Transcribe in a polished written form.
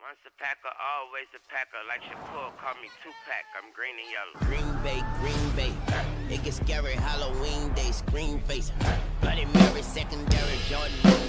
Once a packer, always a packer. Like Shakur, call me Tupac. I'm green and yellow. Green Bay. It gets scary Halloween day, screen face. Bloody Mary, secondary, Jordan.